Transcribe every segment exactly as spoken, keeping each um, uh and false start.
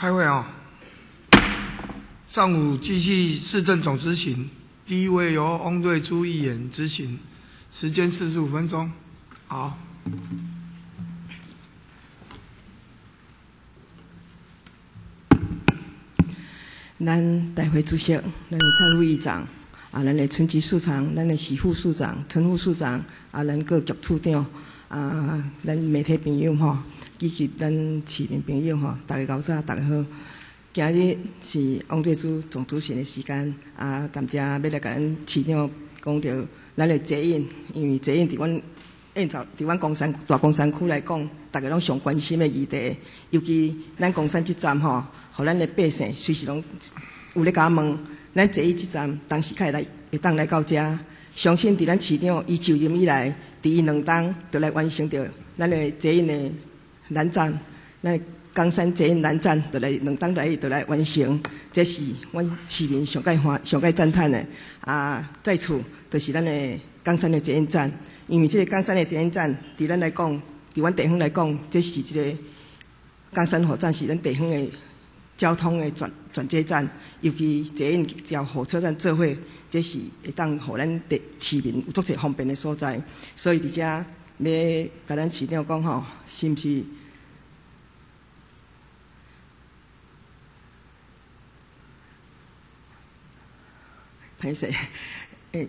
开会啊！上午继续市政总执行，第一位由翁瑞珠议员执行，时间四十五分钟。好。 咱大会主席，咱的蔡副议长，啊，咱的村级处长，咱的徐副处长、村副处长，啊，咱各局处长，啊，咱媒体朋友吼，以及咱市民朋友吼，大家早，大家好。今日是翁瑞珠总主席的时间，啊，感谢要来甲咱市长讲到咱的捷运，因为捷运伫阮燕巢，伫阮公山大公山区来讲，大家拢上关心的议题，尤其咱公山这站吼。互咱的百姓随时拢有咧甲问，咱捷运这站当时开来会当来到遮，相信伫咱市长伊就任以来，第一两冬就来完成着咱的捷运的南站，咱冈山捷运南站就来两冬来就来完成，这是阮市民上界欢上界赞叹的。啊，再次就是咱的冈山的捷运站，因为这个冈山的捷运站，伫咱来讲，伫阮地方来讲，这是一个冈山火站是咱地方的。交通的转转接站，尤其捷运交火车站做伙，这是会当互咱地市民有足侪方便的所在。所以伫遮要甲咱市长讲吼，是毋是？歹势，诶，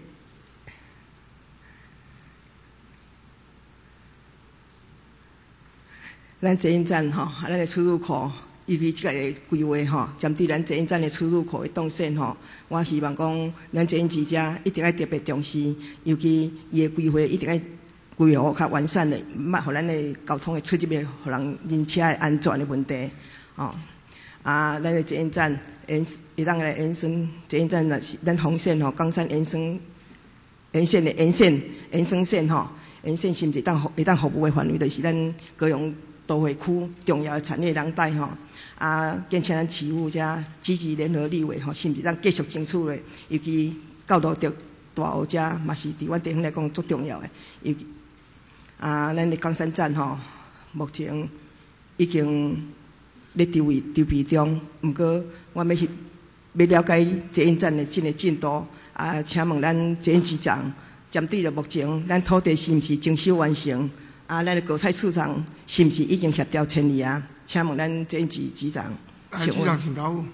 咱捷运站吼，咱的出入口。尤其即个规划吼，针对咱捷运站的出入口的动线吼，我希望讲咱捷运之家一定要特别重视，尤其伊的规划一定要规划较完善的，莫互咱的交通的出入的，互人人车的安全的问题。哦，啊，咱的捷运站延会当来延伸，捷运站若是咱红线吼，冈山延伸沿线的沿线延伸线吼，沿线是毋是当会当服务的范围，就是咱高雄都会区重要的产业廊带吼。啊，建请咱市府遮支持联合立委吼，是毋是咱继续争取的？尤其到路竹大湖遮，嘛是伫阮地方来讲足重要的。尤其啊，咱的冈山站吼，目前已经咧筹备筹备中。毋过，我要去要了解捷运站的进的进度。啊，请问咱捷运局长，针对着目前咱土地是毋是征收完成？啊，咱的果菜市场是毋是已经协调成立啊？请问咱捷运局局长， 请局长请答复。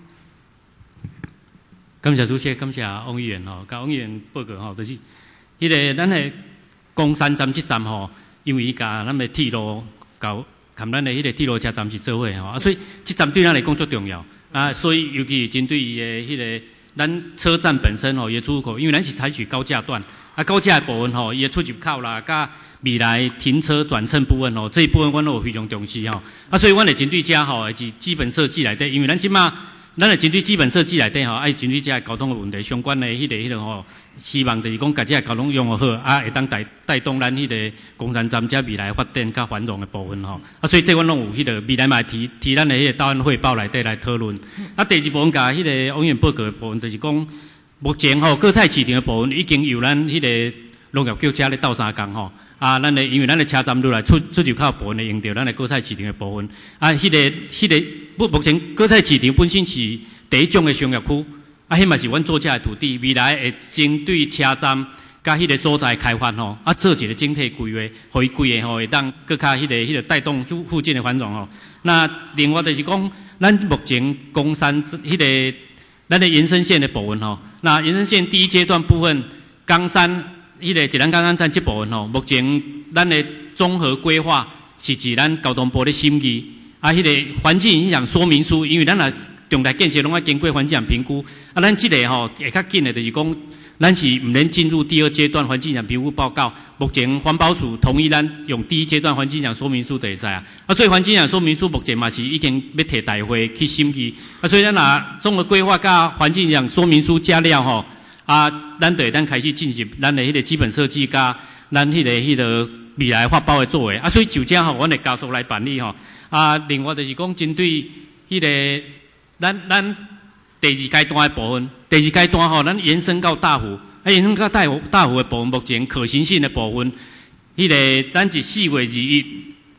感谢主席，感谢翁议员吼，甲翁议员报告吼，就是迄个咱的公山站这站吼，因为伊甲咱的铁路搞，含咱的迄个铁路车站是做伙吼，啊，所以这站对咱来讲最重要啊，所以尤其针对伊的迄个咱车站本身吼，伊的出入口，因为咱是采取高架段，啊，高架的部分吼，伊的出入口啦，甲未来停车转乘部分吼，这一部分阮都有非常重视吼。啊，所以阮会针对遮吼，是基本设计内底，因为咱即马咱会针对基本设计内底吼，爱针对遮交通的问题相关的迄、那个迄、那个吼，希望就是讲，甲遮交通用好，啊，会当带带动咱迄个公山站遮未来发展较繁荣的部分吼。啊，所以这阮拢有迄个未来嘛提提咱的迄个档案汇报内底来讨论。啊，第二部分甲迄个翁议员报告的部分，就是讲目前吼果菜市场的部分已经由咱迄个农业局遮咧斗相共吼。啊，咱的因为咱的车站落来出出入口部分的用到咱的果菜市场的部分，啊，迄、那个迄、那个目目前果菜市场本身是第一种的商业区，啊，迄嘛是阮做遮的土地，未来会针对车站甲迄个所在开发吼，啊，做一个整体规划，互伊规划吼会当更较迄、那个迄、那个带动附附近的繁荣吼。那另外就是讲，咱目前公山迄、那个咱的延伸线的部分吼，那延伸线第一阶段部分，冈山。迄个一咱刚刚站这部分吼，目前咱的综合规划是指咱交通部的审议，啊，迄个环境影响说明书，因为咱若重大建设拢要经过环境影响评估，啊，咱这个吼会较紧的，就是讲咱是唔能进入第二阶段环境影响评估报告。目前环保署同意咱用第一阶段环境影响说明书就会使啊，啊，所以环境影响说明书目前嘛是已经要摕大会去审议，啊，所以咱若综合规划甲环境影响说明书加了吼。啊，咱就会咱开始进行咱的迄个基本设计，甲咱迄个迄个未来发包的作为。啊，所以就这吼，阮会加速来办理吼。啊，另外就是讲针对迄个咱咱第二阶段的部分，第二阶段吼，咱延伸到大湖，啊，延伸到大湖大湖的部分，目前可行性的部分，迄、那个咱是四月二日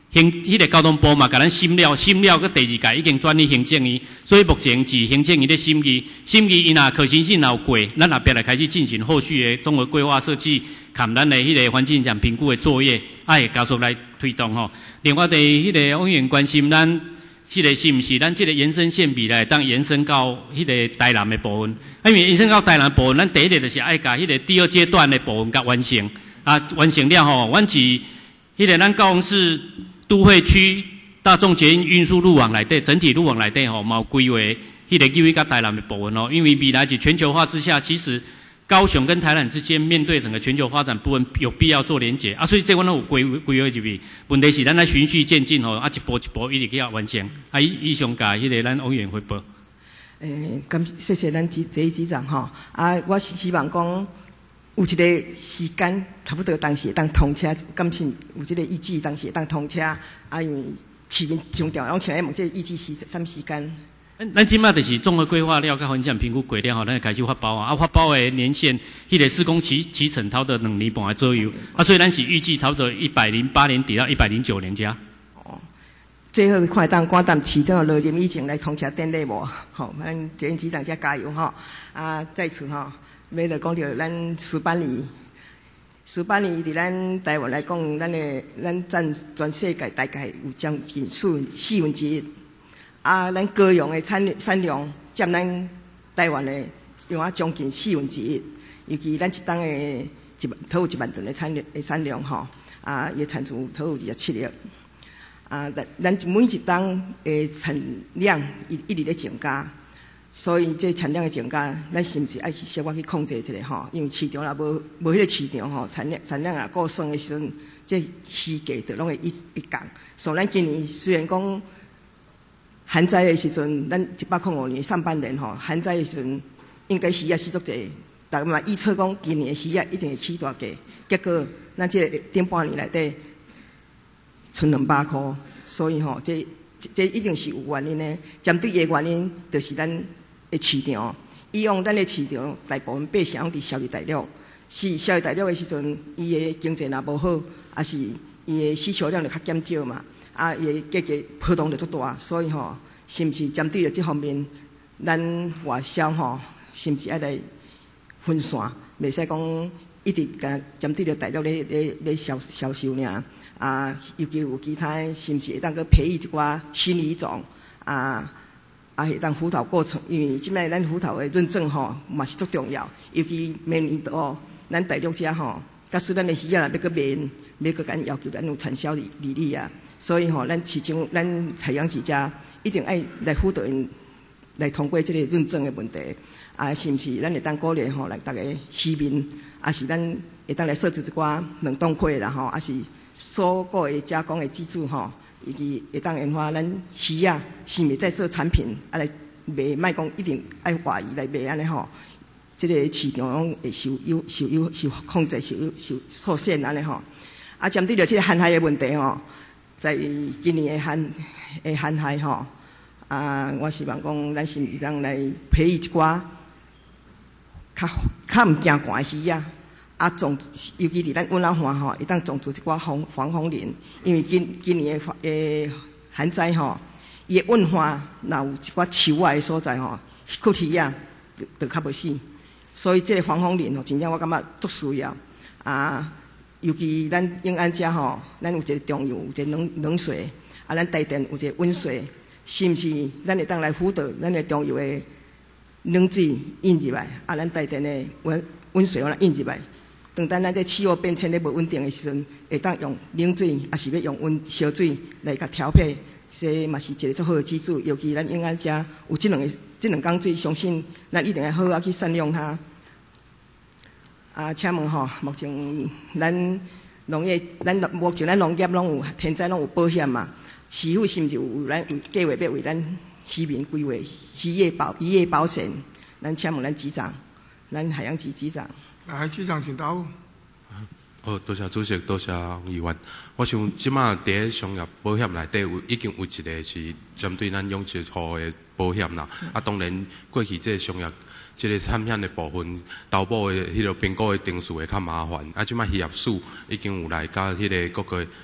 行，迄、那个交通部嘛，甲咱审了，审了，佮第二届已经转去行政院，所以目前是行政院咧审议，审议伊若可行性若有过，咱后壁来开始进行后续的综合规划设计，含咱的迄个环境影响评估的作业，爱加速来推动吼。另外，第迄个委员关心咱迄个是毋是咱即个延伸线未来当延伸到迄个台南的部分，因为延伸到台南部分，咱第一个就是爱甲迄个第二阶段的部分甲完成，啊，完成了吼，阮是迄个咱高雄市都会区大众捷运运输路网内底，整体路网内底吼，冇规划迄个基于甲台南的部分哦。因为未来是全球化之下，其实高雄跟台南之间面对整个全球发展部分有必要做连结啊，所以这阮都有规规划入去。问题是咱来循序渐进吼，啊一步一步一直去要完成。啊，以以上甲迄个咱委员汇报。 诶，感谢谢咱局这一局长吼。啊，我是希望讲。有一个时间，差不多当时会当通车，感情有一个预计当时会当通车，啊，因为市民上重要，我请来问这预计是什么时间？ 咱咱即摆就是综合规划了，甲环境评估过了后，咱就开始发包啊。啊，发包的年限，迄个施工期期程差不多两年半左右。啊，所以咱是预计差不多一百零八年底到一百零九年遮。 哦，最好看当赶淡市场落任以前来通车典礼无？吼，咱前局长遮加油吼！啊，在此吼。要来讲到咱苏班里，苏班里伫咱台湾来讲，咱的咱占全世界大概有将近四四分之一。啊，咱高雄的产产量占咱台湾的用啊将近四分之一。尤其咱一档的一万，头有一万吨的产量的产量吼，啊，伊产出头有二十七亿。啊，咱咱每一档的产量一一直咧增加。所以这产量的增加，咱是毋是爱去小可去控制一下吼？因为市场若无无迄个市场吼，产量产量若过剩的时阵，这虚价就拢会一一降。所以咱今年虽然讲旱灾的时阵，咱一百零五年上半年吼，旱灾的时阵应该鱼啊死足济，大家嘛预测讲今年的鱼啊一定会起大价，结果咱这顶半年内底剩两百块，所以吼这这一定是有原因的。针对的原因，就是咱。的市场，以往咱的市场大部分百姓拢伫消费大陆，是消费大陆的时阵，伊的经济若无好，也是伊的需求量就较减少嘛，啊，伊的价格波动就足大，所以吼，是毋是针对着这方面，咱外销吼，是毋是爱来分散，袂使讲一直甲针对着大陆咧咧咧销销售尔，啊，尤其有其他是毋是会当去培育一寡新语种啊？啊，会当辅导过程，因为即摆咱辅导的认证吼，嘛是足重要。尤其明年度，咱大陆遮吼，假使咱的鱼啊，要搁卖，要搁咱要求咱有产销利利率啊，所以吼，咱市场咱采养市遮一定爱来辅导因来通过即个认证的问题。啊，是毋是咱会当鼓励吼，来逐个渔民，啊是咱会当来设置一寡冷冻柜啦吼，啊是所有的加工的机制吼。以及会当研发咱鱼啊，是咪在做产品啊来卖，卖讲一定爱外移来卖安尼吼。这个市场拢会受有受有受控制，受有受受限安尼吼。啊，针对着这个旱害的问题吼，在今年的旱的旱害吼，啊，我希望讲咱是毋是当来培育一寡较较毋惊寒的鱼啊。啊，种尤其伫咱温老环吼，会当种出一寡防防风林，因为今今年的诶旱灾吼，伊的温化若有一寡树仔的所在吼，骨体啊，就较袂死。所以这个防风林吼，真正我感觉足需要。啊，尤其咱永安遮吼，咱有一个中游，有一个冷冷水，啊，咱台电有一个温水，是毋是？咱会当来辅导咱的中游的冷水引入来，啊，咱台电的温温水我来引入来。当咱咱这气候变迁咧无稳定的时阵，会当用冷水，也是要用温烧水来甲调配，这嘛是一个足好的基础。尤其咱永安遮有这两个、这两缸水，相信咱一定要好好去善用它。啊，请问吼，目前咱农业，咱目前咱农业拢有天灾拢有保险嘛？市府是毋是有咱有计划要为咱渔民规划渔业保渔业保险？咱请问咱局长，咱海洋局局长。 来，局长请答复。 好，多谢主席，多谢议员。我想即马伫咧商业保险内底有已经有一个是针对咱养殖户的保险啦。啊，当然过去这个商业这个产险的部分，投保的迄个评估的定数会较麻烦。啊，即马渔业署已经有来甲迄个各个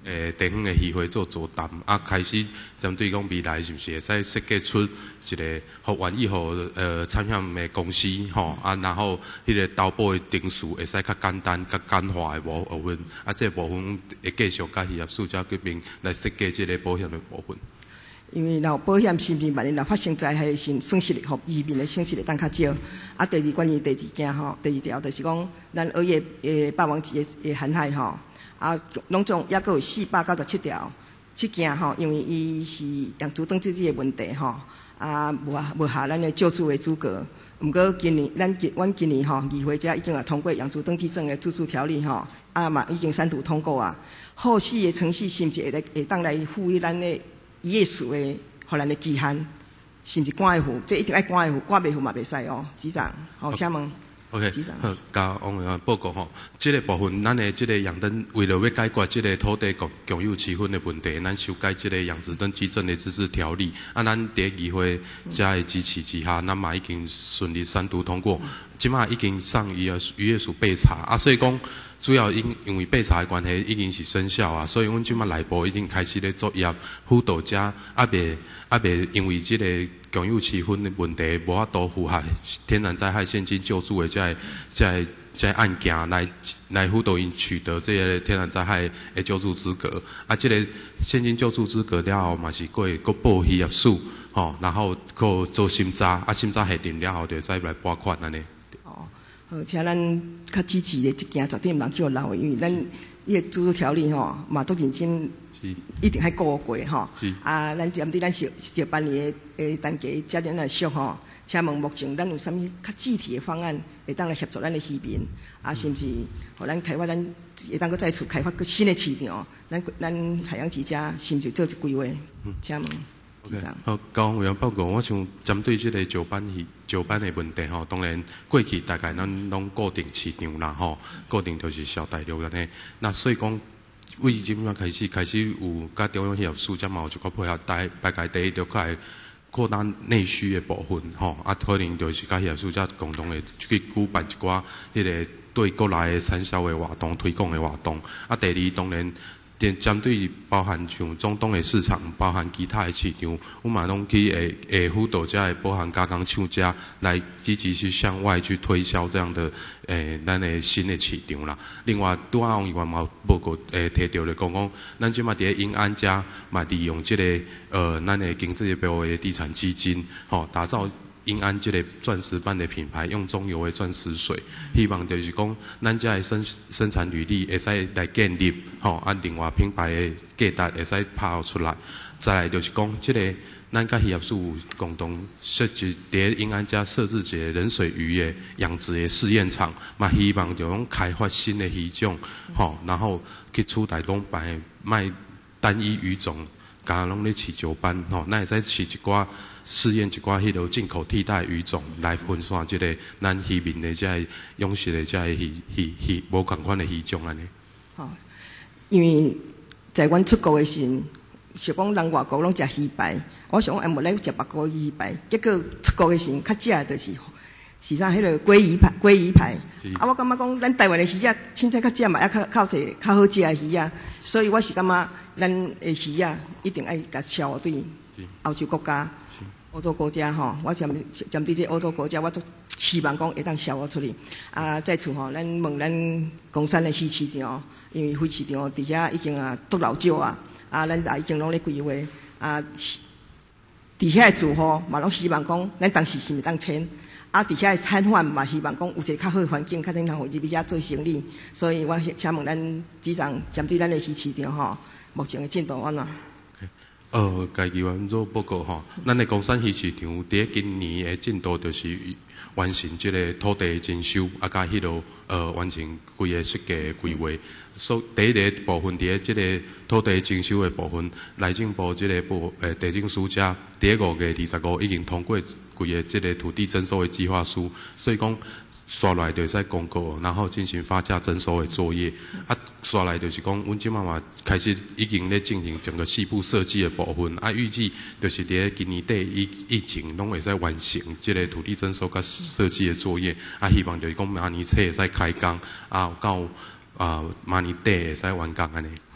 诶地方的议会做座谈，啊，开始针对讲未来是毋是会使设计出一个互愿意互呃产险的公司吼，啊，然后迄个投保的定数会使较简单、较简化的部分，啊，这个部分会继续甲渔业署遮这边来设计这个保险的部分。 因为若保险是毋是万一若发生灾害时，损失互渔民的损失会当较少。啊，第二关于第二件吼，第二条就是讲，咱渔业诶霸王级诶涵海吼，啊，拢总抑阁有四百九十七条，七件吼，因为伊是养猪登记制诶问题吼，啊，无无下咱诶救助诶资格。毋过今年咱今阮今年吼，议会遮已经也通过养猪登记证诶自助条例吼，啊嘛已经三读通过啊。后续诶程序是毋是会来会当来赋予咱诶？渔业署的，互咱的期限是毋是关会付？这一定爱关会付，关袂付嘛袂使哦，局长。好，请问。 OK， 局长。 好，甲王委员报告吼，这个部分，咱的这个养登为了要解决这个土地共共有区分的问题，咱修改这个养殖登记证的自治条例，啊，咱伫议会遮的支持之下，咱嘛已经顺利三读通过，即马已经上渔业渔业署备查，啊，所以讲。主要因因为备查的关系，已经是生效啊，所以阮即马内部已经开始咧作业辅导者，啊袂啊袂因为即个共有区分的问题，无法度符合天然灾害现金救助的这这这案件来来辅导因取得这个天然灾害的救助资格。啊，这个现金救助资格了后，嘛是过过报渔业署，吼，然后过做审查，啊审查核定了后，就使来拨款安尼。 而且咱较支持的即件绝对毋通叫留的，因为咱伊个自助条例吼嘛足认真，一定爱顾过吼。啊，咱针对咱小小办理的诶单价遮尔来俗吼，请问目前咱有啥物较具体的方案会当来协助咱的渔民？啊，甚至互咱开发咱会当搁再次开发个新的市场，咱咱海洋之家是毋是做一规划？请问。 Okay. 好，交委员报告，我想针对这个石斑鱼、石斑的问题吼，当然过去大概咱拢固定市场啦吼，固定就是小大陆安尼。那所以讲，为即摆开始开始有甲中央渔业署遮嘛有一个配合，大大概第一条开扩大内需的部分吼，啊可能就是甲渔业署遮共同的去举办一寡迄个对国内的产销的活动、推广的活动。啊，第二当然。针对包含像中东的市场，包含其他的市场，我嘛拢去会会辅导遮的包含加工厂家来积极去向外去推销这样的诶咱的新的市场啦。另外，拄仔王议员嘛报告诶提到咧讲讲，咱即马伫咧永安遮嘛利用即、这个呃咱的经济部的地产基金，吼、哦、打造。永安这个钻石般的品牌，用中油的钻石水，希望就是讲，咱遮的生生产履历会使来建立，吼，啊，另外品牌的价值会使拍出来。再来就是讲，这个咱甲渔业署共同设置伫永安遮设置一个冷水鱼的养殖的试验场，嘛希望就讲开发新的鱼种，吼，然后去取代讲卖卖单一鱼种，甲拢咧饲石斑，吼，咱会使饲一寡。试验一寡迄落进口替代鱼种来分散即个咱渔民的遮个养殖的遮个鱼鱼鱼无共款的鱼种安尼。 吼，因为在阮出国的时阵，是讲人外国拢食鱼排，我想讲无来食别国鱼排，结果出国的时阵较食的就是是啥迄个鲑鱼排，鲑鱼排。啊，我感觉讲咱台湾的鱼啊，凊彩较食嘛，还较较侪较好食的鱼啊，所以我是感觉咱的鱼啊，一定爱甲销对欧洲国家。欧洲国家吼，我针针对这欧洲国家，我都希望讲会当销我出去。啊，在厝吼，咱问咱公山的鱼市场，因为鱼市场伫遐已经啊独老少啊，啊，咱也已经拢咧规划啊，伫遐的住户嘛拢希望讲，咱当时是毋当迁，啊，伫遐的摊贩嘛希望讲有一个较好的环境，较能通入去遐做生意。所以我请问咱局长，针对咱的鱼市场吼，目前的进度安怎？ 呃，该议员做报告吼，咱的公山鱼市场伫今年的进度就是完成即个土地征收，啊，甲迄落呃完成规个设计规划。所第一个部分伫即个土地征收的部分，内政部即个部诶地政署遮第五月二十五已经通过规个即个土地征收的计划书，所以讲。刷来就使公告，然后进行发价征收的作业。啊，刷来就是讲，阮即满嘛开始已经咧进行整个细部设计的部分。啊，预计就是伫今年底疫疫情拢会使完成即个土地征收甲设计的作业。啊，希望就是讲明年初会使开工，啊，到啊明年底会使完工安尼。 好，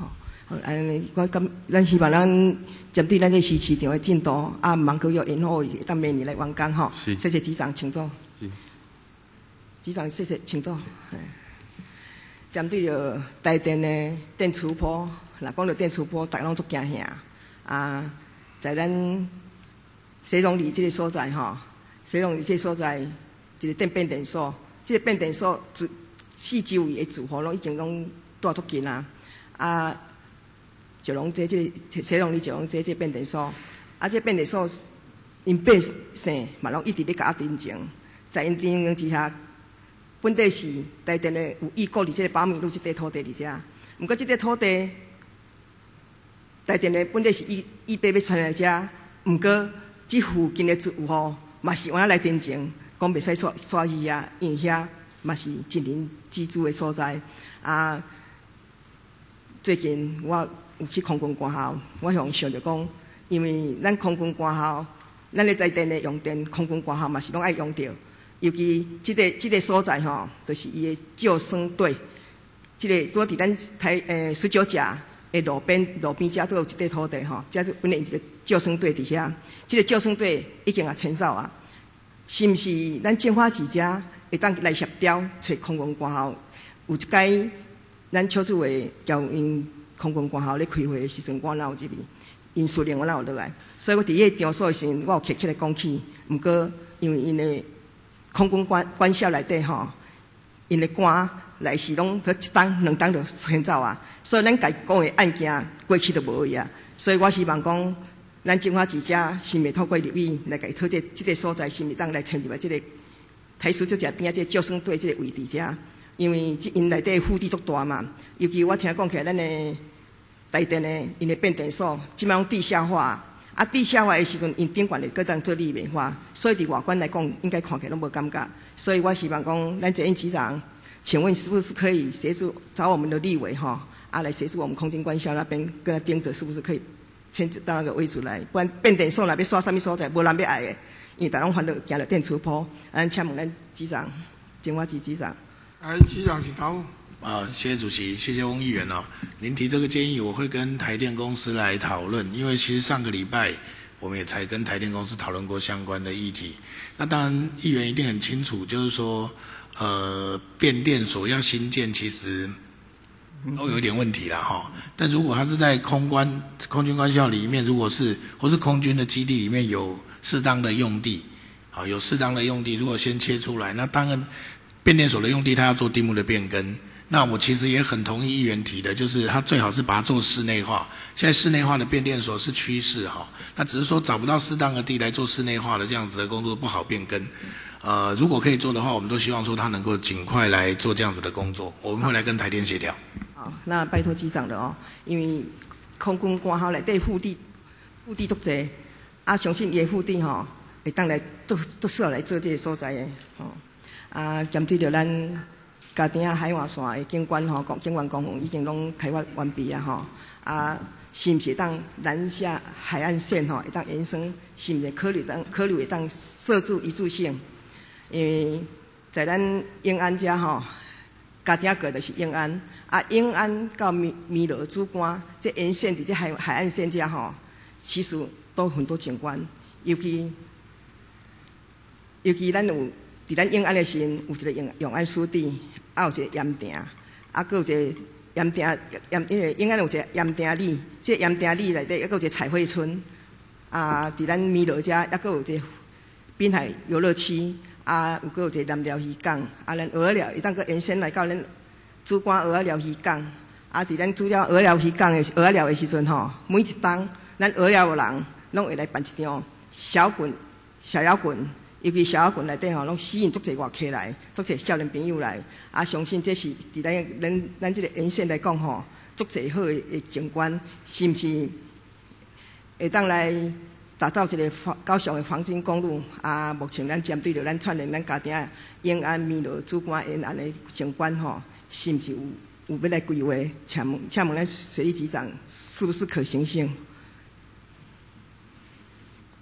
好，安尼我感咱希望咱针对咱这市市场的进度，啊，望各有延后，当明年来完工吼。 是。 谢谢局长，请坐。 是。 局长，谢谢，请坐。针对着台电的电磁波，若讲到电磁波，大家拢足惊吓。啊，在咱西龙里这个所在吼，西龙里这个所在一个电变电所，这个变电所四四周围的住户拢已经拢住足近啊。啊，石龙街这个西龙里石龙街这个变电所，啊，这变电所因百姓嘛拢一直咧甲我申请，在因申请之下。本地是台电的有意购入这个保密路这块土地伫遮，毋过这块土地，台电的本地是意意备要传来遮，毋过这附近的住户嘛是往来申请，讲袂使刷刷去啊，因为遐嘛是一人居住的所在。啊，最近我有去空军官校，我向想着讲，因为咱空军官校，咱咧台电的用电，空军官校嘛是拢爱用着。尤其即、这个即、这个所在吼，就是伊的救生队，即、这个拄伫咱台诶十九甲的路边路边遮都有一块土地吼，遮本来一个救生队伫遐，即、这个救生队已经也迁走啊，是毋是咱政府市遮会当来协调，找空军官校有一间咱邱主委交因空军官校咧开会的时阵，我哪有入去，因司令我哪有落来，所以我伫迄个场所的时阵，我有客起来讲起，毋过因为因的空军官官校内底吼，因的官来是拢一档两档就迁走啊，所以咱家讲的案件过去就无去啊。所以我希望讲，咱政府之遮是袂透过入去来家讨这这个所在是袂当来迁入来这个台十九甲边啊，这个救生队这个位置遮，因为这因内底腹地足大嘛，尤其我听讲起来，咱的台电的因的变电所，即摆拢地下化。啊，地下化的时阵，因顶管的搁当做立面化，所以伫外观来讲，应该看起来拢无感觉。所以我希望讲，咱这任局长，请问是不是可以协助找我们的立委哈，啊来协助我们空军官校那边跟他盯着，是不是可以迁到那个位置来？不然变电所那边刷什么所在，无人要爱的，因为大家拢烦恼行了电磁波。咱请问咱局长，警察局局长。 来，局长请答复。 啊，谢谢主席，谢谢翁议员哦。您提这个建议，我会跟台电公司来讨论，因为其实上个礼拜我们也才跟台电公司讨论过相关的议题。那当然，议员一定很清楚，就是说，呃，变电所要新建，其实都有一点问题啦哈。但如果它是在空官空军官校里面，如果是或是空军的基地里面有适当的用地，好，有适当的用地，如果先切出来，那当然变电所的用地它要做地目的变更。那我其实也很同意议员提的，就是它最好是把它做室内化。现在室内化的变电所是趋势哈，那只是说找不到适当的地来做室内化的这样子的工作，不好变更。呃，如果可以做的话，我们都希望说它能够尽快来做这样子的工作，我们会来跟台电协调。 好，那拜托局长了哦，因为空军官校内底腹地腹地足济，啊，相信伊的腹地吼会当来做做适合来做这个所在的吼。啊，针对着咱家庭啊海外线的景观吼，景观公园已经拢开发完毕啊吼。啊，是毋是当南下海岸线吼，会当延伸，是毋是考虑当考虑会当设置一致性？因为在咱永安遮吼，家庭过的是永安，啊永安到弥弥勒主官这沿线伫这海海岸线遮吼，其实都有很多景观，尤其尤其咱有伫咱永安的时阵，有一个永永安湿地。啊，有一个盐埕，啊，搁有一个盐埕盐，因为永安有一个盐埕里，这个盐埕里内底还搁有一个彩绘村，啊，伫咱弥勒遮还搁有一个滨海游乐区，啊，有搁有一个南寮渔港，啊，咱鹅寮会当搁延伸来到咱主管鹅寮渔港，啊，伫咱主要鹅寮渔港的鹅寮的时阵吼，每一档咱鹅寮的人拢会来办一场小滚小摇滚。尤其小摇滚内底吼，拢吸引足侪外客来，足侪少年朋友来。啊，相信这是伫咱咱咱这个沿线来讲吼，足侪好的景观，是毋是会当来打造一个高雄的黄金公路？啊，目前咱针对着咱串联咱家庭永安弥勒主管沿岸的景观吼，是毋是有有要来规划？请问，请问咱水利局长是不是可行性？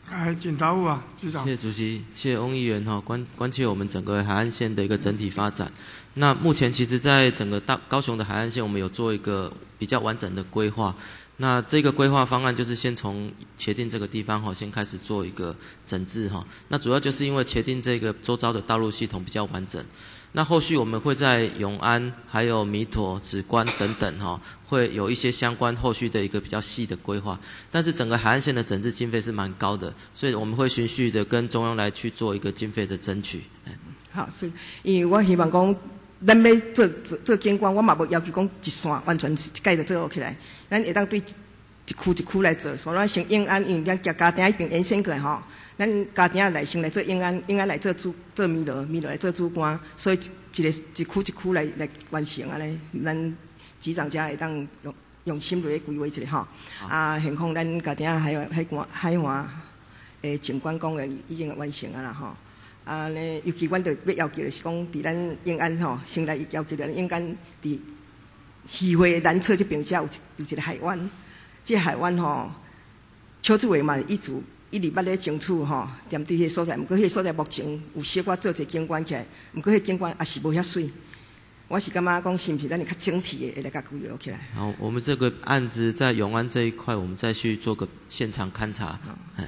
来，请答复啊，局长。 谢谢主席，谢谢翁议员哈，关关切我们整个海岸线的一个整体发展。那目前其实，在整个大高雄的海岸线，我们有做一个比较完整的规划。那这个规划方案就是先从茄萣这个地方哈，先开始做一个整治哈。那主要就是因为茄萣这个周遭的道路系统比较完整。那后续我们会在永安、还有弥陀、梓官等等哈，会有一些相关后续的一个比较细的规划。但是整个海岸线的整治经费是蛮高的，所以我们会循序的跟中央来去做一个经费的争取。 好，是因为我希望讲，咱要做做做景观，我嘛无要求讲一线完全是一概就做起来，咱会当对一区一区来做。所以咱先永安，因为咱家家庭一边延伸过来吼。咱家庭来先来做永安，永安来做主做弥勒，弥勒来做主官，所以一个一区一区来来完成安尼，咱局长家会当用用心来规划一下吼。啊，幸况咱家庭海海关海华诶景观公园已经完成啊啦吼。啊呢，尤其阮着要要求的是讲，伫咱永安吼，先来要求咱永安伫渔会南侧这边遮有有一个海湾，这海湾吼，邱主委嘛一直。一直捌咧争取吼，踮伫迄个所在，毋过迄个所在目前有小可做一个景观起来，毋过迄景观也是无遐水。我是感觉讲，是毋是咱较整体的会来甲规划起来？ 好，我们这个案子在永安这一块，我们再去做个现场勘查。嗯。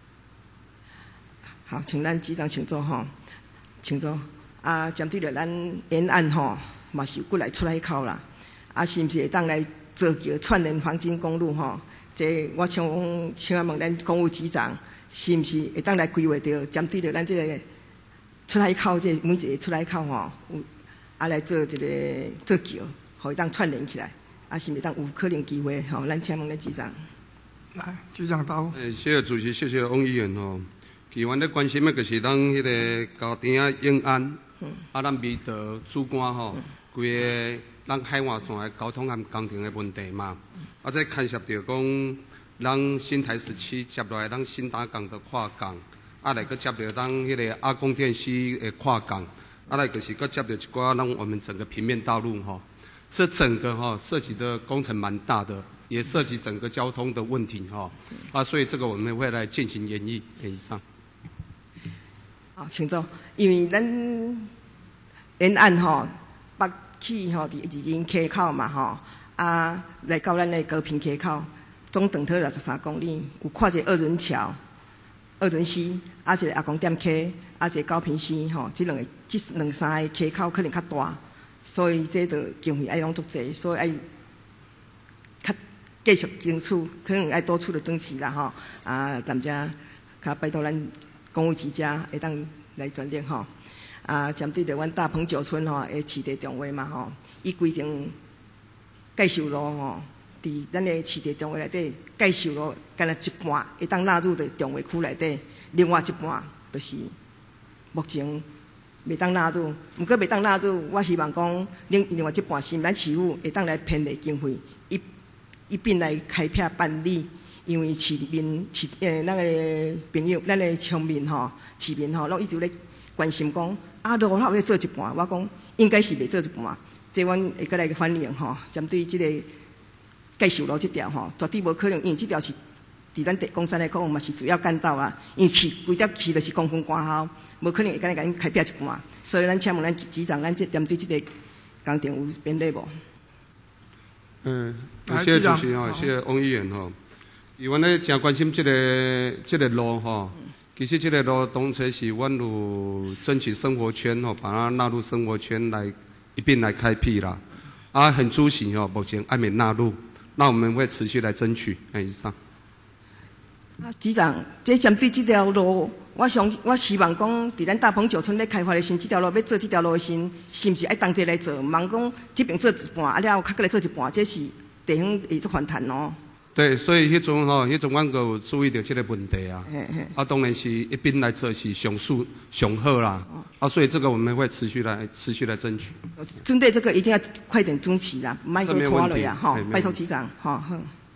好，请咱局长请坐吼，请坐。啊，针对着咱沿岸吼，嘛是有过来出来口啦。啊，是毋是会当来做叫串联黄金公路吼？这我想请问咱公务局长，是毋是会当来规划着针对着咱这个出海口，这每一个出海口吼，有啊来做一个做桥，互伊当串联起来，啊是毋是当有可能机会吼？咱请问咱局长。 来，局长答复。 诶，谢谢主席，谢谢翁议员吼。议员咧关心的，就是咱迄个高亭啊、永安，嗯、啊，咱弥陀、梓官吼，规、嗯、个咱海岸线的交通和工程的问题嘛。啊，再牵涉到讲，咱新台时期接落来，咱新打港的跨港，啊来个接到咱迄个阿公电溪的跨港，啊来就是个接到一寡咱我们整个平面道路哈，这整个哈涉及的工程蛮大的，也涉及整个交通的问题哈，啊，所以这个我们会来进行研议。以上。 好，请坐。因为咱沿岸吼北起吼伫二林溪口嘛吼。啊，来到咱的高屏溪口，总长度六十三公里，有看一个二轮桥、二轮溪，啊一个阿公店溪，啊一个高屏溪，吼，这两个、这两三个溪口可能较大，所以这个经费爱拢足济，所以爱较继续争取，可能爱多出的争取啦，吼。啊，大家较拜托咱公务局家会当来全力吼。啊，针对着阮大鹏九村吼的市地重划嘛吼，伊规定。介绍路吼，伫咱的市地重划内底，介绍路干那一半会当纳入的重划区内底，另外一半就是目前未当纳入。毋过未当纳入，我希望讲另另外一半是咱市府会当来编列经费，一一并来开辟办理。因为市民市诶，咱个朋友，咱个乡民吼，市民吼，拢一直咧关心讲，啊，路头要做一半，我讲应该是未做一半。这阮会过来个反映吼，针对即个介绍路这条吼，绝对无可能，因为这条是伫咱地公山来讲嘛是主要干道啊，因为去规条去就是公分官校，无可能会甲咱开辟一半，所以咱请问咱局长，咱这针对这个工程有编列无？ 嗯，谢谢主席吼，谢谢翁议员吼。伊阮咧真关心这个这个路吼，其实这个路当初是阮有争取生活圈吼，把它纳入生活圈来。一并来开辟啦，啊，很出席哦，目前还没纳入，那我们会持续来争取。以上。 啊，局长，这针对这条路，我想我希望讲，伫咱大鹏九村咧开发的时，这条路要做这条路的时，是毋是爱同齐来做？唔通讲这边做一半，啊了后较过来做一半，这是地方会做反弹哦。 对，所以迄阵吼，迄阵阮有注意到这个问题啊。嘿嘿啊，当然是一并来做是上速上好啦。哦、啊，所以这个我们会持续来持续来争取。 针对这个一定要快点争取啦，唔好拖了呀，哈！拜托局长，哈好。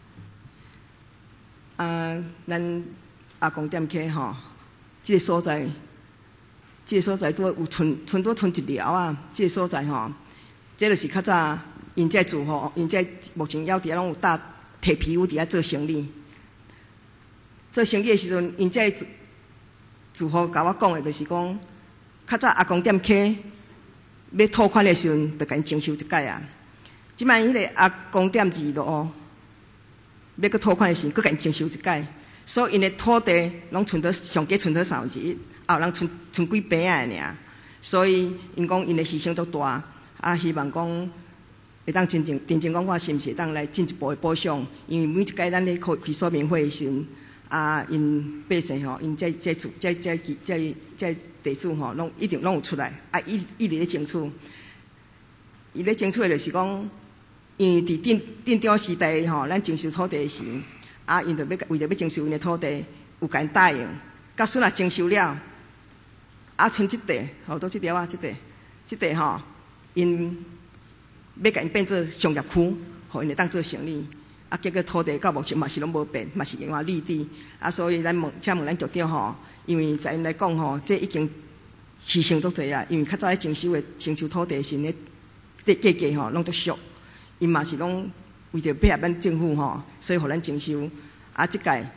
啊，咱阿公店溪吼，这个所在，这个所在都有存存多存一条啊，这个所在吼，这就是较早因在住吼，因在目前要伫拢有搭。摕皮屋伫遐做生意， 做生意的时阵，因这自自户甲我讲的，就是讲，较早阿公店客要拖款的时阵，就甲因征收一届啊。即摆迄个阿公店二路要去拖款的时阵，佮甲因征收一届，所以因的土地拢存到上加存到三分之一，后人存存几平啊尔。所以因讲因的牺牲足大，啊希望讲会当真正真正讲我是毋是会当来进一步的补偿，因为每一届咱咧开开说明会的时阵，啊因百姓吼，因这这这这这这这地主吼，拢一定拢有出来，啊一一直咧争取，伊咧争取的就是讲。因为伫镇镇长时代吼，咱征收土地时，啊，因着要为着要征收因的土地，有甲因答应。甲孙若征收了，啊，剩即块，吼，倒即条啊，即块，即块吼，因要甲因变做商业区，互因会当做生意。啊，结果土地到目前嘛是拢无变，嘛是永远立地。啊，所以咱问，请问咱局长吼，因为在因来讲吼，这已经牺牲足济啊。因为较早咧征收的征收土地时咧，啲价格吼拢足俗。因嘛是拢为着配合咱政府吼，所以互咱征收。啊，即届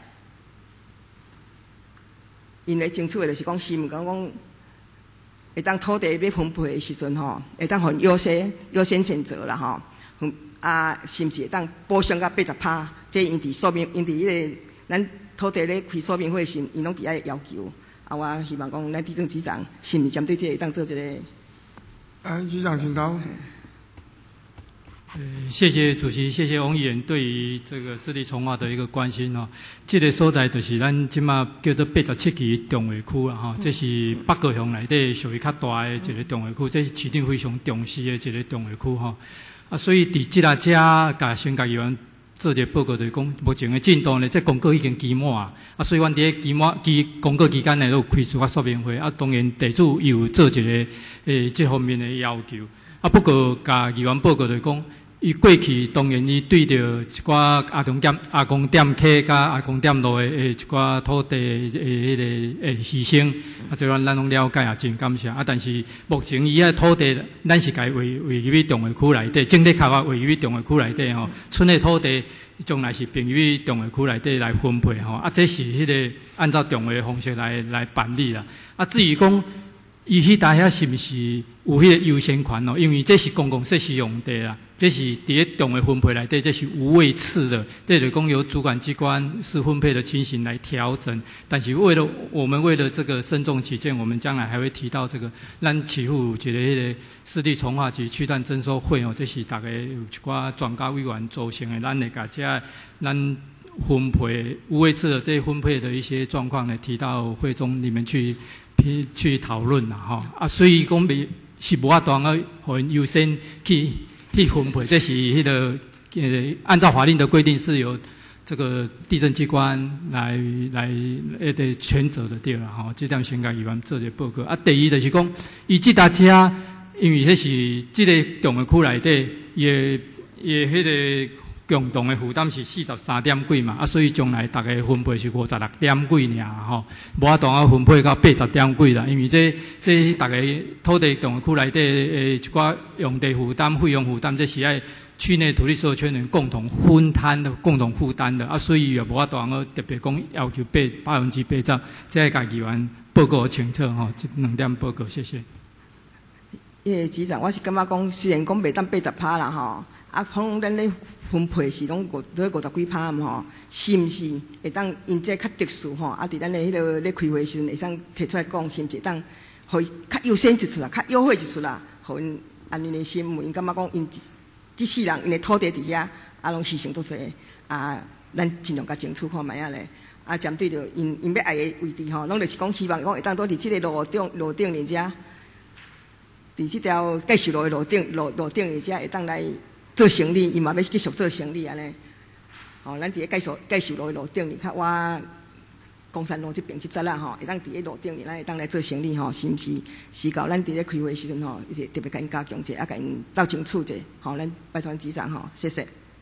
因来争取的就是讲，希望讲讲会当土地要分配的时阵吼，会当互优先优先选择啦吼。啊，是毋是会当补偿到八十趴？这因伫说明，因伫迄个咱土地咧开说明会时，因拢伫遐要求。啊，我希望讲咱地政局长是毋是针对这个会当做一个？ 啊，局长请到。 呃，谢谢主席，谢谢王议员对于这个湿地重划的一个关心哦。这个所在就是咱即马叫做八十七期重划区啦吼，这是北高雄内底属于较大的一个重划区，这是市长非常重视的一个重划区吼。啊，所以伫即下遮甲先甲议员做一个报告，就是讲目前的进度呢，这公告已经期满啊，啊，所以阮伫咧期满期公告期间呢，都有开出个说明会啊，当然地主有做一个诶这方面的要求。啊，不过甲议员报告就是讲。伊过去当然伊对着一寡阿公店、阿公店客甲阿公店路的诶一寡土地诶迄个诶牺牲，啊，即咱咱拢了解也真感谢。啊，但是目前伊遐土地，咱是该划划入去重划区内底，整体开发划入去重划区内底吼，剩的土地将来是并入去重划区内底来分配吼。啊，这是迄个按照重划的方式来来办理啦。啊，至于讲。伊迄搭遐是毋是有迄个优先权哦？因为这是公共设施用地啦，这是伫咧重的分配内底，这是无位次的，这就是讲由主管机关是分配的情形来调整。但是为了我们为了这个慎重起见，我们将来还会提到这个咱起户一个迄个湿地重划及区段征收会哦，这是大概有一寡专家委员组成的，咱会甲这咱分配无位次的这分配的一些状况呢，提到会中里面去。去去讨论啦，吼啊，所以讲未是无法当个，互因优先去去分配，这是迄、那个呃，按照法令的规定是由这个地政机关来来呃的权责的对啦，吼，这点先甲议员做一个报告。啊，第二就是讲，伊即搭车，因为迄是即个重的区内底，伊的伊的迄个。共同的负担是四十三点几嘛，啊，所以将来大概分配是五十六点几尔吼，无法当啊分配到八十点几啦，因为这这大概土地重区内底诶一寡用地负担、费用负担，这是爱区内土地所有权人共同分摊的、共同负担的，啊，所以也无法当啊特别讲要求八百分之八十，这个议员报告清楚吼，这两点报告，谢谢。 诶，局长，我是感觉讲，虽然讲袂当八十趴啦吼，啊，可能咱咧。分配是拢五都五十几趴嘛吼，是毋是会当因这较特殊吼？啊，伫咱的迄个咧开会时阵，会当提出来讲，是毋是会当互伊较优先一出啦，较优惠一出啦，互因安尼的心，因感觉讲因即世人因的土地伫遐，啊，拢牺牲足济，啊，咱尽量甲争取看卖啊咧。啊，针对着因因要爱的位置吼，拢就是讲希望讲会当倒伫即个路顶路顶里遮，伫即条继续路的路顶路路顶里遮会当来。做生意，伊嘛要继续做生意安尼。吼、哦，咱伫咧继续继续路的路顶，较我公山路这边即节啦吼，会当伫咧路顶，咱会当来做生意吼，是毋是？是到咱伫咧开会时阵吼，特别甲因加强者，啊，甲因斗清楚者，吼，咱拜托局长吼，谢谢。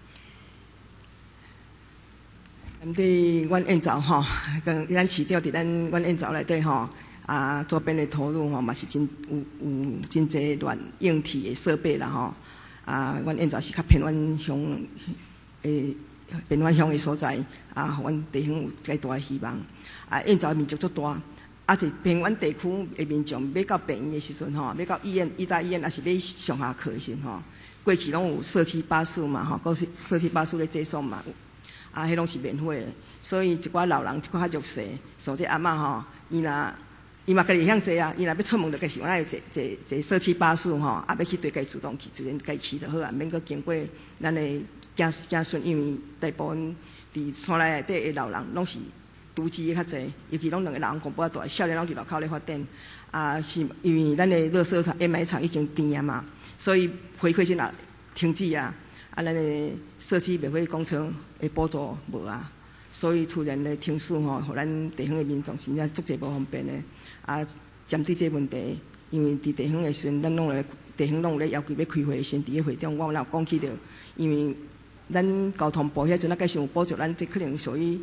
针对阮院长吼，跟咱市长伫咱阮院长内底吼，啊，周边的投入吼，嘛是真有有真侪软硬体的设备啦吼。啊，阮现在是较偏阮乡诶变返乡的所在，啊，互阮地方有介大的希望。啊，燕巢的面积足大，啊，是平原地区的民众要到病院的时阵吼，要到医院、医大医院，也是要上下课的时阵吼，过去拢有社区巴士嘛吼，个社区巴士咧接送嘛，啊，迄拢是免费的。所以一寡老人，一寡较弱势，所以阿嬷吼，伊若伊嘛家己会晓坐啊，伊若要出门就家是爱坐坐坐社区巴士吼，啊，要去对家主动去，自然家去就好啊，免阁经过咱的家家孙，因为大部分伫山内内底的老人拢是独居的较侪，尤其拢两个老人公婆大，少年拢伫路口咧发展，啊，是因为咱的热色场、M I 厂已经停啊嘛，所以回馈金也停止啊，啊，咱的社区免费公车的补助无啊。所以突然的停驶吼，互咱地方的民众真正足侪无方便的。啊，针对这问题，因为伫地方的时阵，咱拢咧地方拢有咧要求要开会，先伫咧会中，我有讲起着，因为咱交通部遐阵啊，计想有补助咱，这可能属于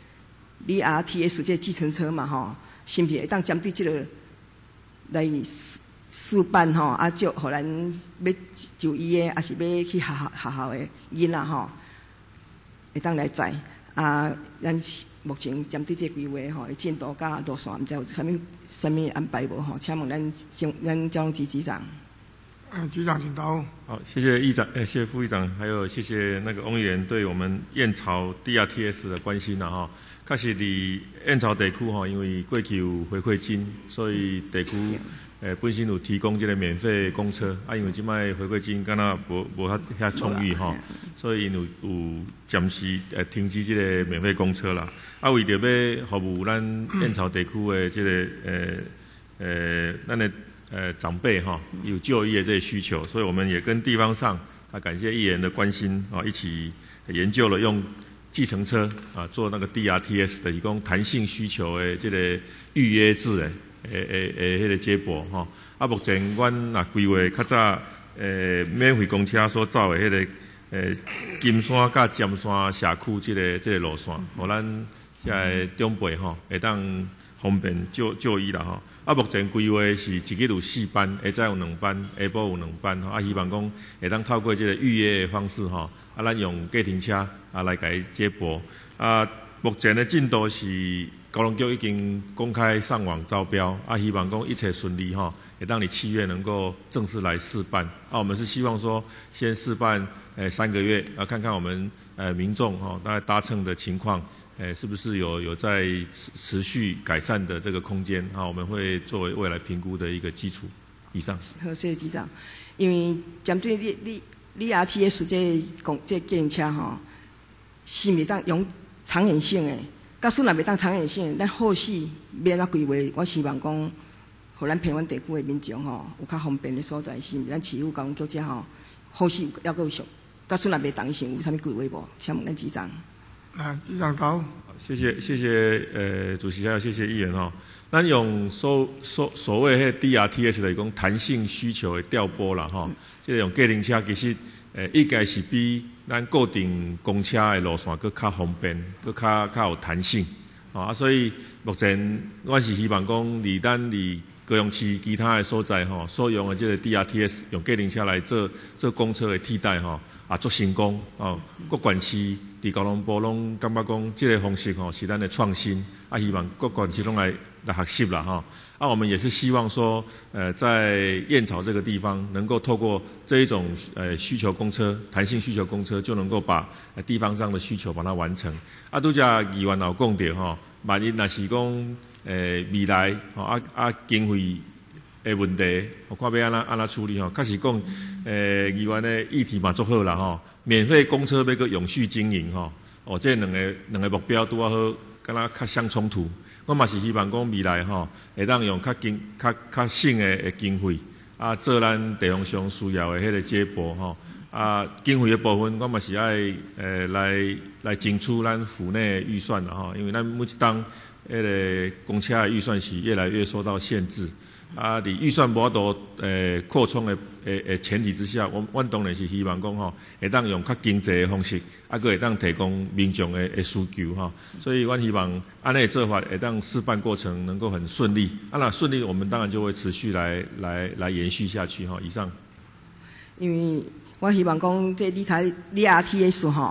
V R T S 这计程车嘛吼，是毋是会当针对这个来试试办吼，啊，就互咱要就医的，还是要去学校学校的囡仔吼，会当来载。啊，咱目前针对这规划吼，进度甲路线，毋知有啥物啥物安排无吼？请问咱交咱交通局局长。 嗯，局长请答复。 好，谢谢议长，呃，谢谢副议长，还有谢谢那个翁议员对我们燕巢 D R T S 的关心啦吼。确实伫燕巢地区吼，因为过去有回馈金，所以地区诶本身有提供这个免费公车，啊，因为即摆回馈金敢若无无遐遐充裕吼，所以因有有暂时诶停止这个免费公车啦。啊，为着要服务咱燕巢地区的这个诶诶咱的呃长辈哈，有就医的这些需求，所以我们也跟地方上啊，感谢议员的关心啊，一起研究了用计程车啊做那个 D R T S 的提供弹性需求的这个预约制的。诶诶诶，迄个接驳吼，啊，目前阮也规划较早诶免费公车所走的迄个诶金山甲尖山社区即个即个路线，互咱即个长辈吼会当方便就就医啦吼。啊，目前规划是一日有四班，下早有两班，下晡有两班吼。啊，希望讲会当透过即个预约的方式吼，啊，咱用计程车啊来甲伊接驳。啊，目前的进度是。高龙局已经公开上网招标，啊，希望讲一切顺利哈，也让你七月能够正式来试办。啊，我们是希望说先试办诶三个月，啊，看看我们呃民众哈大概搭乘的情况，诶是不是有有在持持续改善的这个空间啊？我们会作为未来评估的一个基础。以上。 好，谢谢局长。因为针对你你你 R T S 这公这计程车吼，是袂当用长远性的。假使若袂当长远性，咱后续要安怎规划？我希望讲，互咱平原地区的民众吼，有较方便的所在，是毋是咱市府交通局遮吼，后续要够俗。假使若袂当性，有啥物规划无？请问咱局长。 啊，局长到。 谢谢谢谢呃主席，还有谢谢议员吼。咱用所所所谓迄 D R T S 来讲弹性需求的调拨啦吼，即个用计程车其实。诶，应该是比咱固定公车的路线佫较方便，佫较较有弹性，啊，所以目前我是希望讲，离咱离高雄市其他的所在吼，所用的这个 D R T S 用计程车来做做公车的替代吼，啊，做成功哦。各县市伫高雄部拢感觉讲，这个方式吼是咱的创新，啊，希望各县市拢来来学习啦吼。啊，我们也是希望说，呃，在燕巢这个地方，能够透过这一种呃需求公车、弹性需求公车，就能够把、呃、地方上的需求把它完成。啊，拄则议员有讲到吼，万一若是讲，呃，未来吼啊啊经费的问题，我看要安怎安怎处理吼。确实讲，呃，议员的议题嘛做好啦吼，免费公车要个永续经营吼，哦，这两个两个目标拄啊好，敢若较相冲突。我嘛是希望讲未来吼，会当用较经较较省的诶经费，啊，做咱地方上需要的迄个接驳吼，啊，经费的部分我嘛是爱诶来来争取咱府内预算啦吼，因为咱每一档迄个公车的预算是越来越受到限制。啊，伫预算无法度诶扩充的诶诶前提之下，我阮当然是希望讲吼，会当用较经济的方式，啊，个会当提供民众的诶需求吼。所以，阮希望安尼做法会当示范过程能够很顺利。啊，那顺利，我们当然就会持续来来来延续下去哈。以上。 因为我希望讲，这你台你 R T S 吼，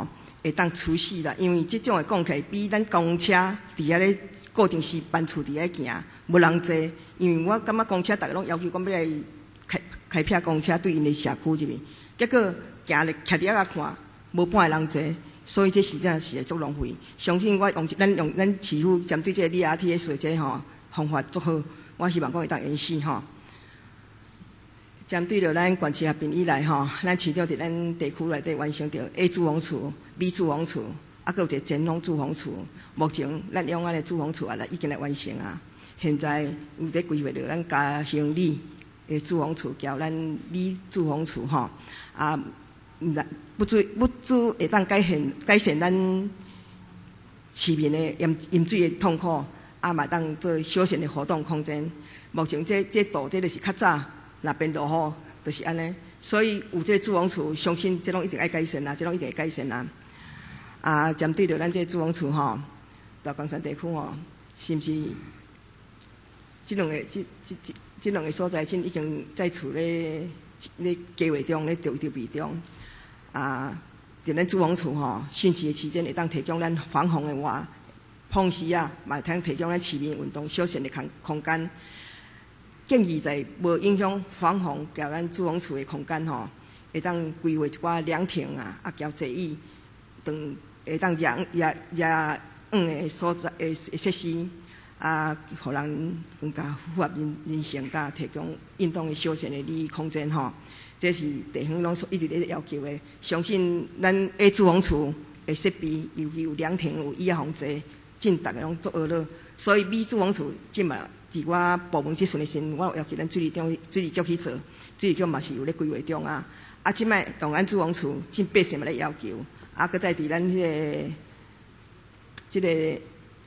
会当出事啦，因为即种的讲起来比咱公车伫遐咧固定时班厝伫遐行，无人坐。因为我感觉公车逐个拢要求讲要来开开辟公车对因的社区入面，结果行咧徛伫遐看，无半个人坐，所以这实在是会足浪费。相信我用咱用咱市府针对这个 D R T S 这吼方法足好，我希望讲会当延续吼。针对着咱县市合并以来吼，咱市长伫咱地区内底完成着 A 住房处、B 住房处，啊，佮有一个前农住房处。目前咱永安的住房处啊，来已经来完成啊。现在有伫规划着咱嘉兴里的住房处，交咱里住房处吼，啊，不足不足会当改善改善咱市民的饮饮水的痛苦，啊，嘛当做休闲的活动空间。目前这这度这就是较早。那边落雨就是安尼，所以有这个住房处，相信这拢一定爱改善啦，这拢一定会改善啦。啊，针对着咱这个住房处吼，大冈山地区吼，是毋是？这两个、这、这、这、这两个所在，现已经在厝咧咧计划中，咧筹筹备中。啊，伫咱住房处吼，汛期的期间会当提供咱防洪的话，碰时啊，嘛通提供咱市民运动休闲的空空间。建议在无影响防洪，交咱住房处的空间吼，会当规划一寡凉亭啊，啊，交座椅，等会当热热热暖的所在的设施，啊，互人更加符合人人性，甲提供运动的休闲的利益空间吼。这是地方拢一直咧要求的。相信咱 A 住房处的设备，尤其有凉亭、有椅仔防坐，真大家拢足学乐。所以 B 住房处即嘛。伫我部门即阵的时阵，我要求咱水利中、水利局去做，水利局嘛是有咧规划中啊。啊，即摆用咱住房处，真百姓嘛咧要求，啊，搁再伫咱迄个、即个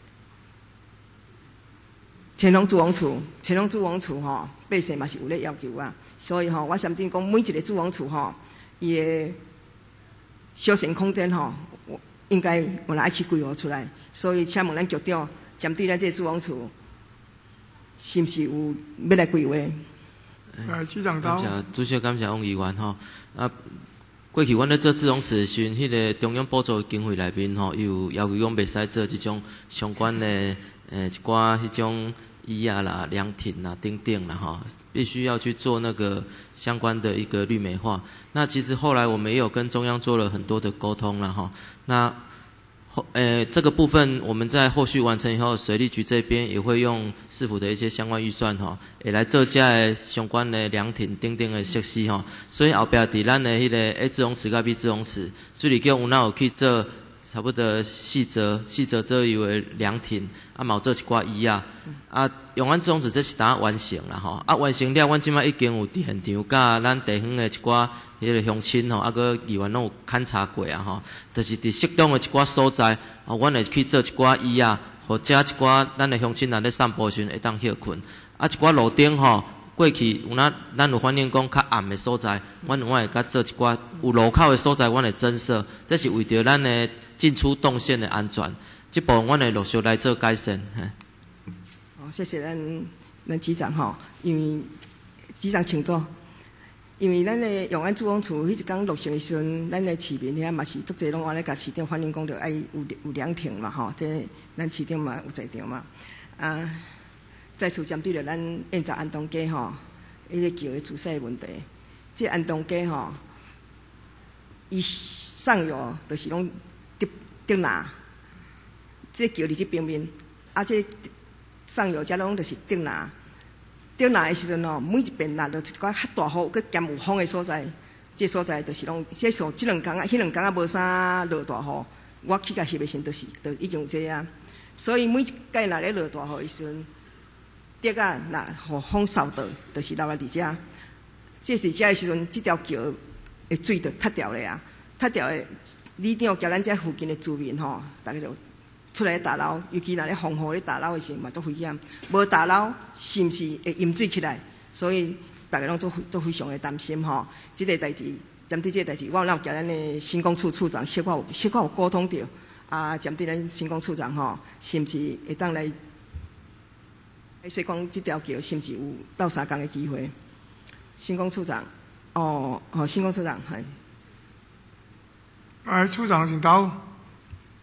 乾隆住房处、乾隆住房处吼，百姓嘛是有咧要求啊。所以吼，我相信讲每一个住房处吼，伊的休闲空间吼，应该我来去规划出来。所以请问咱局长，针对咱这住房处。是毋是有要来规划？ 来，局长到。 感谢主席，感谢王议员吼。啊，过去阮咧做自动池时，迄个中央补助经费内面吼，有要求讲袂使做即种相关的诶一寡迄种椅啊啦、凉亭啦、等等啦吼，必须要去做那个相关的一个绿美化。那其实后来我们也有跟中央做了很多的沟通啦吼。那呃，这个部分我们在后续完成以后，水利局这边也会用市府的一些相关预算吼，也来做这的相关的凉亭等等的设施吼。所以后壁伫咱的迄个 A 自洪池甲 B 自洪池，水利局有哪有去做差不多四折、四折左右的凉亭，啊，嘛有做一寡椅啊，啊，用咱自洪池这是当完成啦吼，啊，完成了，阮即摆已经有伫现场甲咱地方的一寡。迄个乡亲吼，啊个议员拢有勘察过啊吼，就是伫适当的一寡所在，哦，阮会去做一寡椅啊，或者一寡咱的乡亲人咧散步时会当休困。啊，一寡路顶吼，过去有咱咱有反映讲较暗的所在，阮我会甲做一寡有路口的所在，阮会增设，这是为着咱的进出动线的安全。这部分阮会陆续来做改善。 好，谢谢咱咱局长吼，因为局长请坐。因为咱的永安住房处迄一天落成的时阵，咱的市民遐嘛是足侪拢安尼甲市长反映讲着爱有有凉亭嘛吼，这咱市长嘛有在场嘛。啊，再次针对着咱现在安东街吼，迄个桥的自塞问题，这安东街吼，伊上游就是拢竹竹林，这桥伫这边面，啊这上游遮拢就是竹林。竹林的时阵哦，每一边若着一寡较大雨，佮兼有风的所在，这所在就是拢，这所即两工啊，迄两工啊无啥落大雨，我去甲翕的时阵，就是就已经有这啊。所以每一届若咧落大雨的时阵，竹啊若互风扫到，就是落来伫遮。这是遮的时阵，即条桥的水就塌掉了啊，塌掉的，里长交咱遮附近的居民吼，大家就。出来打捞，尤其若咧防雨咧打捞的时候嘛，足危险。无打捞，是毋是会淹水起来？所以大家拢做做非常的担心吼。即、这个代志，针对即个代志，我有交咱的新工处处长小可有小可有沟通着。啊，针对咱新工处长吼，是毋是会当来？说讲即条桥是毋是有斗相共的机会？新工处长，哦哦，新工处长系。 哎，处长请到。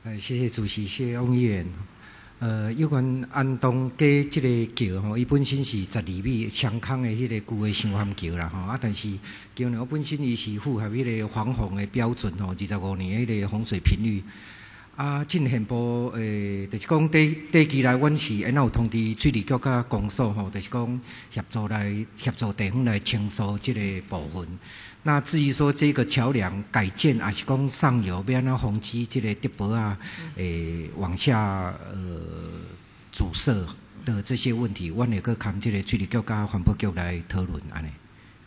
呃，谢谢主席，谢谢翁议员。呃，有关安东街这个桥吼，伊本身是十二米双空的迄个旧的双环桥啦吼，啊，但是桥呢本身伊是符合迄个防洪的标准吼，二十五年迄个洪水频率。啊，进现部诶，就是讲短短期内，阮是因有通知水利局甲公所吼，就是讲协助来协助地方来清疏这个部分。那至于说这个桥梁改建，还是讲上游要安怎防止这个跌薄啊，诶、呃、往下呃阻塞的这些问题，阮会去看这个水利局甲环保局来讨论安尼。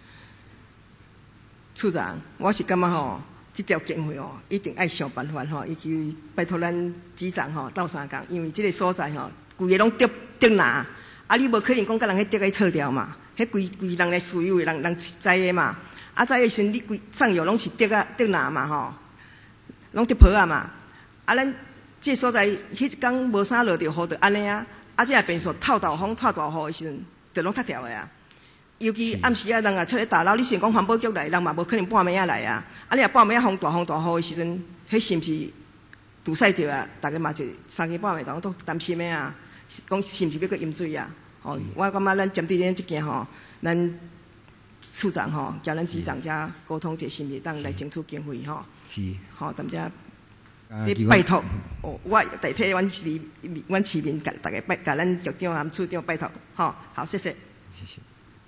处长，我是感觉吼。这条经费哦，一定爱想办法吼，以及拜托咱局长吼斗相共，因为这个所在吼，规个拢跌跌拿，啊，你无可能讲甲人迄跌个撤掉嘛，迄规规人来所有的人人知的嘛，啊，知的时你规上游拢是跌啊跌拿嘛吼，拢跌破啊嘛，啊，咱这所在迄一天无啥落着雨就安尼啊，啊，这变数透大风透大雨的时阵，就拢塌掉的啊。尤其暗时啊，人啊出来打捞，你想讲环保局来，人嘛无可能半暝啊来啊。啊，你若半暝啊风大风大雨的时阵，迄是毋是堵塞着啊？大家嘛就三更半暝当都担心的啊。讲是毋是要搁淹水啊？吼、哦，我感觉咱针对咱即件吼，咱处长吼，叫咱局长遮沟通者，是毋是当来争取经费吼？ 是。 吼、哦，踮遮。你拜托，哦，我代替阮市阮市民，甲大家拜，甲咱局长含处长拜托，吼、哦，好，谢谢。 谢谢。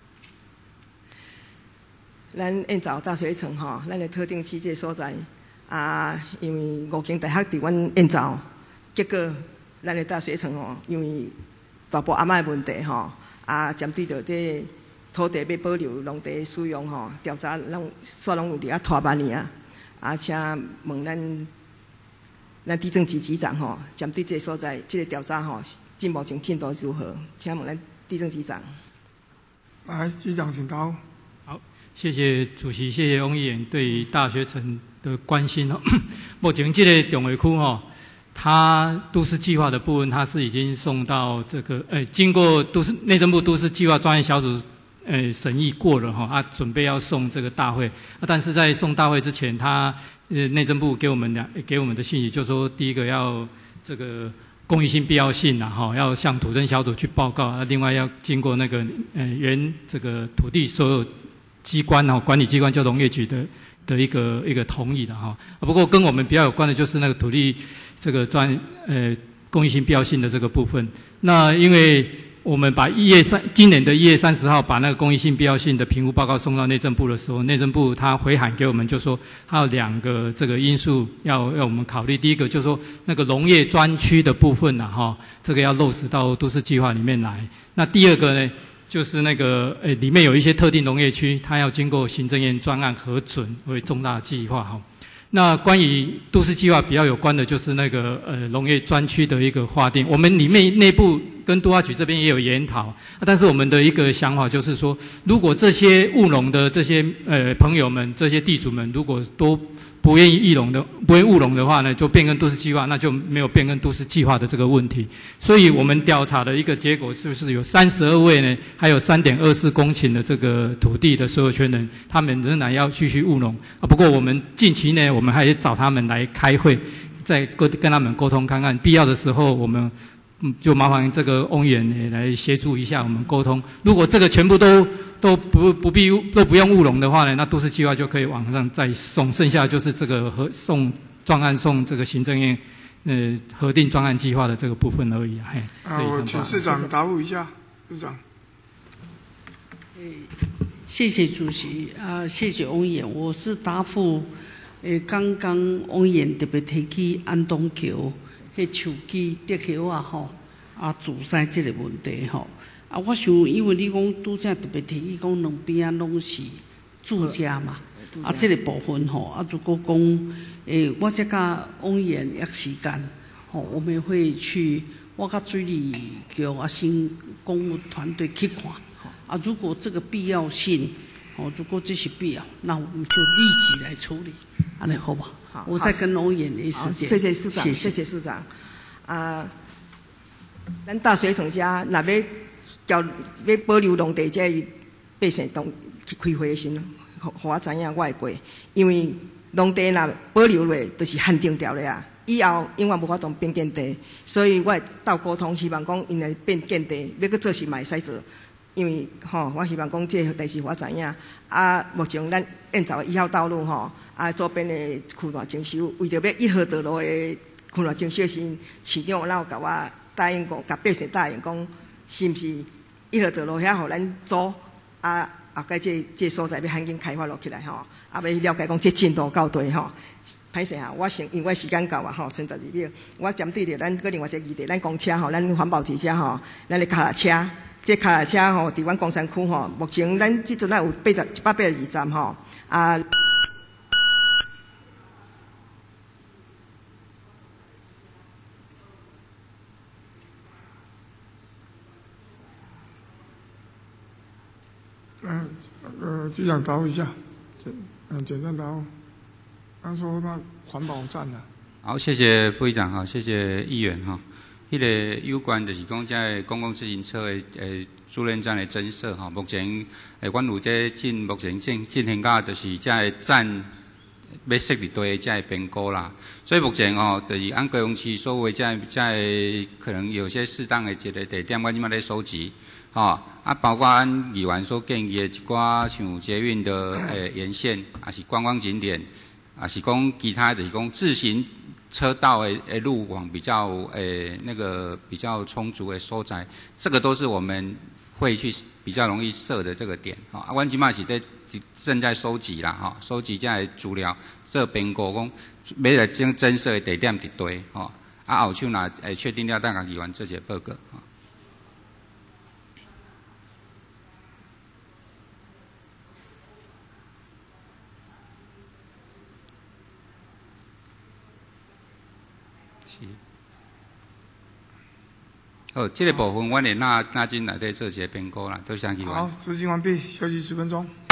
咱燕巢大学城吼，咱的特定区这所在啊，因为五间大学伫阮燕巢，结果咱的大学城吼，因为大部阿嬷的问题吼，啊，针对着这土地要保留农地使用吼，调查拢煞拢有伫遐拖半年啊，啊，请问咱咱地政局局长吼，针对这所在这个调查吼，进目前进度如何？请问咱地政局长。 来，局长请到。 谢谢主席，谢谢翁议员对于大学城的关心哦。目前这个中卫区哦，它都市计划的部分，它是已经送到这个呃，经过都市内政部都市计划专业小组呃审议过了哈，啊，准备要送这个大会。啊，但是在送大会之前，他呃内政部给我们的给我们的信息，就说第一个要这个公益性必要性啊，哈，要向土征小组去报告。啊，另外要经过那个呃原这个土地所有机关哈，管理机关叫农业局的的一个一个同意的哈。不过跟我们比较有关的就是那个土地这个专呃公益性必要性的这个部分。那因为我们把一月三今年的一月三十号把那个公益性必要性的评估报告送到内政部的时候，内政部他回函给我们，就说还有两个这个因素要要我们考虑。第一个就是说那个农业专区的部分呐、啊、哈，这个要落实到都市计划里面来。那第二个呢？就是那个呃，里面有一些特定农业区，它要经过行政院专案核准为重大计划哈。那关于都市计划比较有关的，就是那个呃农业专区的一个划定，我们里面内部跟都发局这边也有研讨，但是我们的一个想法就是说，如果这些务农的这些呃朋友们、这些地主们，如果都不愿意务农的，不愿意务农的话呢，就变更都市计划，那就没有变更都市计划的这个问题。所以我们调查的一个结果就是有三十二位呢，还有三点二四公顷的这个土地的所有权人，他们仍然要继续务农啊。不过我们近期呢，我们还找他们来开会，再跟跟他们沟通看看，必要的时候我们嗯就麻烦这个翁议员来协助一下我们沟通。如果这个全部都都不不必都不用务农的话呢，那都市计划就可以往上再送，剩下就是这个核送专案送这个行政院呃核定专案计划的这个部分而已。嘿， 啊，我请市长答复一下，市长。 谢谢主席啊，谢谢翁议员，我是答复诶刚刚翁议员特别提起安东桥迄树基跌桥啊吼啊阻塞这个问题吼。啊，我想，因为你讲拄则特别提起讲两边啊拢是住家嘛，啊，这个部分吼，啊，如果讲，诶，我这甲翁议员约时间，吼，我们会去，我甲水利局啊，新公务团队去看，啊，如果这个必要性，哦，如果这是必要，那我们就立即来处理，安尼好不好？好，我再跟翁议员的时间。 谢谢市长，谢谢市长。啊，咱大学城家若要要要保留农地，这百姓当开会的时阵，互互我知影我会过，因为农地若保留落，就是限定掉了啊。 以后永远无法度变建地，所以我会斗沟通，希望讲因来变建地，要去做是嘛会使做。因为吼，我希望讲这个地市我知影。啊，目前咱燕巢的一号道路吼，啊左边的区段征收，为着要一号道路的区段征收时，市长然后甲我答应讲，甲百姓答应讲，是毋是一号道路遐互咱做啊？后盖这这所在要赶紧开发落起来吼，啊要了解讲这进度到底吼。歹势哈，我先因为时间到啊吼，剩十二秒，我针对着咱个另外一个议题，咱公车吼，咱环保汽车吼，咱的脚踏车。这脚踏车吼，伫阮光山区吼，目前咱即阵啊有八十一百八十二站吼，啊。 嗯，呃，局长答复一下，简嗯简单答复。他说他环保站了。 好，谢谢副议长哈，谢谢议员哈。迄个有关就是讲，即个公共自行车的诶租赁站的增设吼，目前诶，阮有这进目前进进行到就是即个站要设立对即个评估啦。所以目前吼，就是按高雄市所谓即个即个可能有些适当的一个地点，阮即马咧收集，吼啊，包括按议员所建议的一寡像捷运的诶沿线，也是观光景点，也是讲其他就是讲自行车道的诶路网比较诶那个比较充足的所在，这个都是我们会去比较容易设的这个点。哈，啊，阮即马是在正在收集啦，哈，收集这样的资料，做评估讲要来增增设的地点伫堆，哈，啊后手若诶确定了，等下议员做一个报告。好，这个部分我会纳纳进来对做一些评估啦，都相信。 好，执行完毕，休息十分钟。